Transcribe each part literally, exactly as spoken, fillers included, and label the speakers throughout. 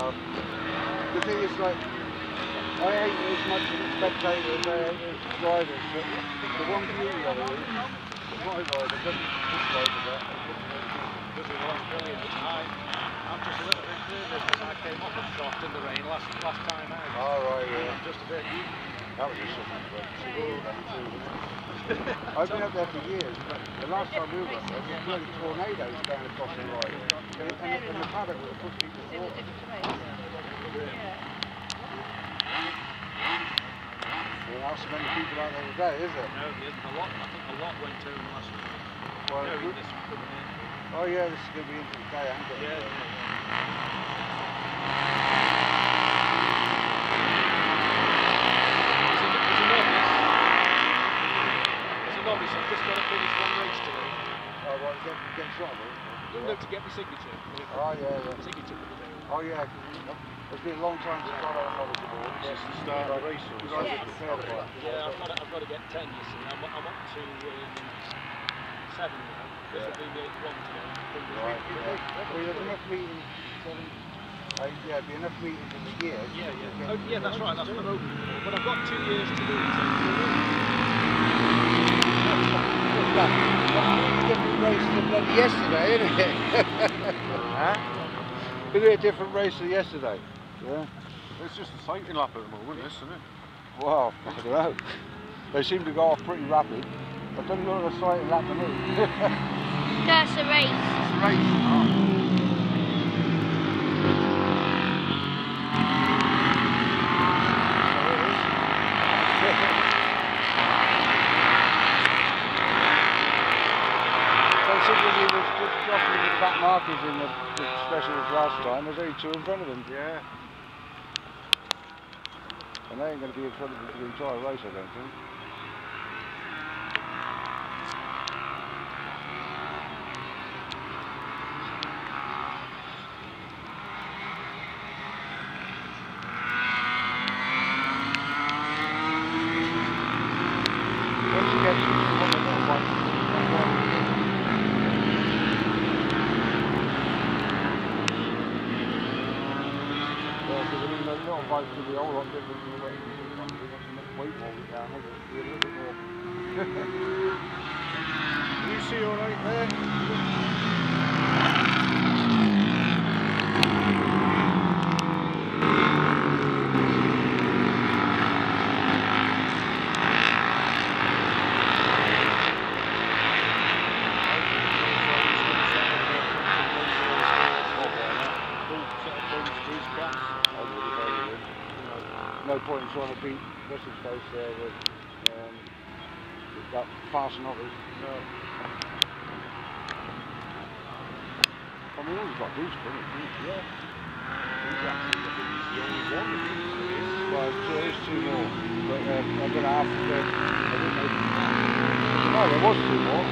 Speaker 1: No. The thing is, like, I hate it as much as the spectators as I hate it as the drivers, but the one beauty of it is, my rider doesn't describe that.
Speaker 2: This is last brilliant. I, I'm just a little bit nervous because I came off a soft in the rain last last time out.
Speaker 1: Oh, right, yeah.
Speaker 2: I'm just a bit.
Speaker 1: That was just something, but I've been up there for years, but the last time we were up there, there were bloody tornadoes going across the ride. And, and, and the paddock would have put people to water. There aren't so many people out there today, is there?
Speaker 2: No, there isn't a lot. I think a lot went over the last week.
Speaker 1: Well,
Speaker 2: no,
Speaker 1: we,
Speaker 2: this coming in.
Speaker 1: Oh yeah, this is going to be into the day, ain't it?
Speaker 2: Yeah, yeah, yeah. As a, as a novice, as a novice, I've just got to finish one race today.
Speaker 1: Oh, right, get, get shot of it?
Speaker 2: You know, to get my signature.
Speaker 1: Oh yeah, yeah.
Speaker 2: Signature for the day.
Speaker 1: Oh yeah, it's been a long time since I had a novice aboard.
Speaker 3: Just to start the race.
Speaker 1: Because I was prepared for it.
Speaker 2: Yeah, I've got to, I've got to get ten, you see. I'm, I'm up to um, seven now. This will be the eighth one today.
Speaker 1: Right, yeah. Well, there's enough meetings, seven, eight, yeah, there'd be enough meetings in the year.
Speaker 2: Yeah, yeah. Oh, yeah, that's right, that's what I'm hoping for. But I've got two years to do it.
Speaker 1: What's that? That's a different race than bloody yesterday, isn't it? Huh? Isn't it a different race than yesterday? Yeah.
Speaker 3: It's just a cycling lap at the moment, this, isn't it?
Speaker 1: Well, I don't know. They seem to go off pretty rapid. But doesn't look like a cycling lap to me.
Speaker 4: That's a race.
Speaker 1: It's a race. Oh. Considering he was just dropping the back markers in the, the specials last time, there's only two in front of him.
Speaker 3: Yeah.
Speaker 1: And they ain't going to be in front of him for the entire race, I don't think. Once you get used to what they look like, the little bike's going to be a whole lot different than the way you do one. We've got so much weight rolling down, has it? Be a little bit more. Can you see all right there? No point in trying to beat Russell's face there with, um, with that fast novice. No. I mean, all he's got to do is spin it, isn't he? Yeah. He's actually, I think he's the only one that can do it. Well, there is two more, but um, I'm going to have to go. I didn't know. No, there was two more.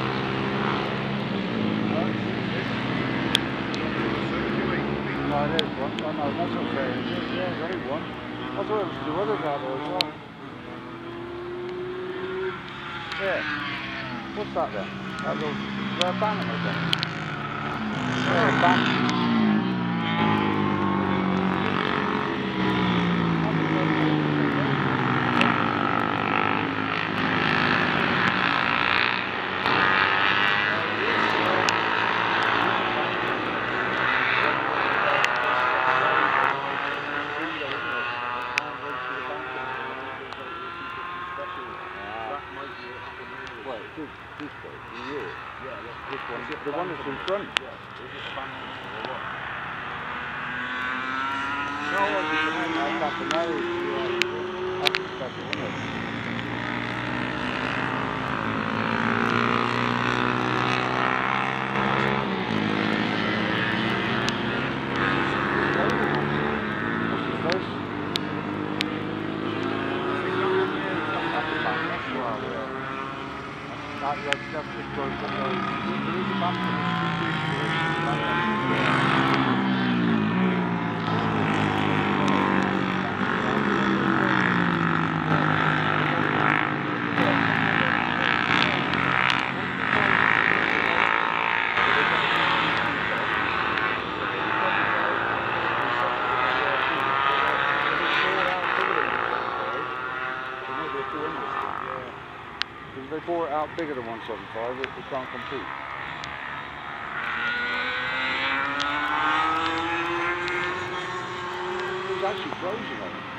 Speaker 1: No, there's one. Oh, no, that's not fair. Yeah, there's only one. I thought it was two others out there as well. Yeah. What's that then? That little, is that a banner or something? Yeah, a banner. This, this way, in Europe. Yeah, this one. The one that's in front. Yeah. Is it the banner or what? No, I wasn't. I got the nose. Yeah, that's the special, isn't it? What's his face? That's the banner. That's the one, yeah. That, that, that just goes from those. There is a back to the bore it out bigger than one seventy-five, it, it can't compete. It was actually frozen on it.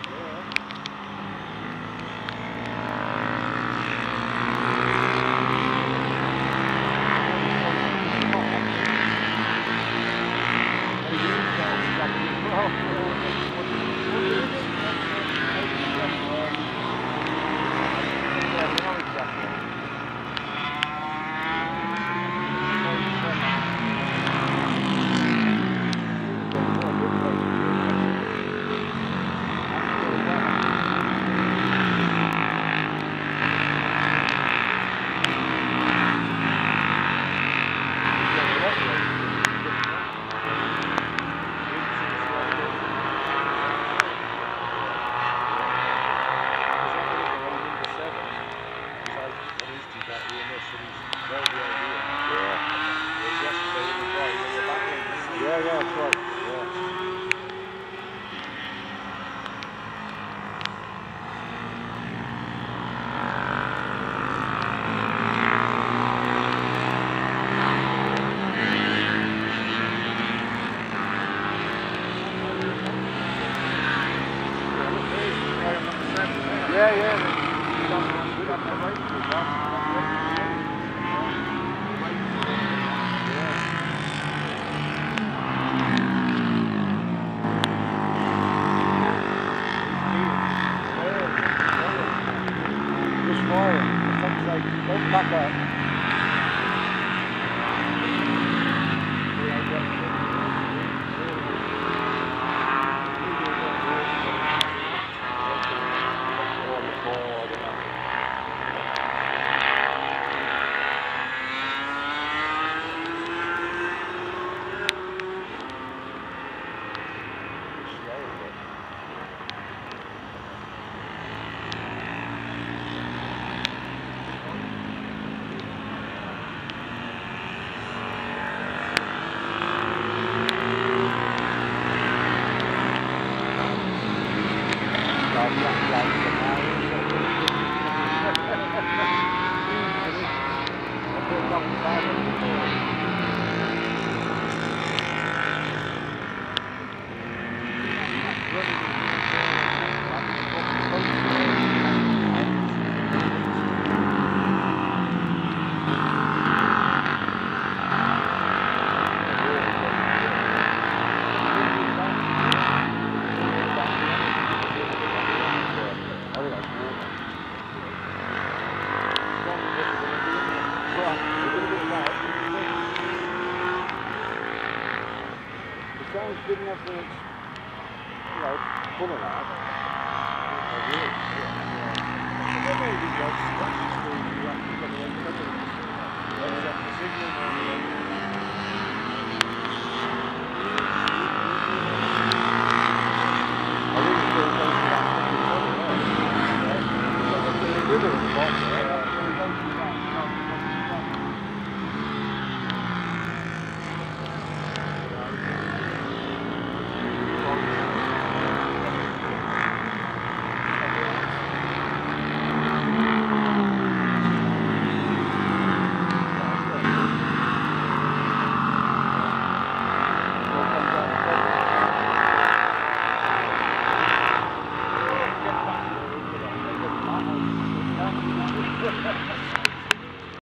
Speaker 1: Yeah, yeah, that's right. Yeah. Yeah, yeah. We got no right to that. Just fire. Something's like, don't back up. Sounds good enough for its, you know, pulling out. I will, yeah. There may be just scratches through you have to get away from it. That's up the signal.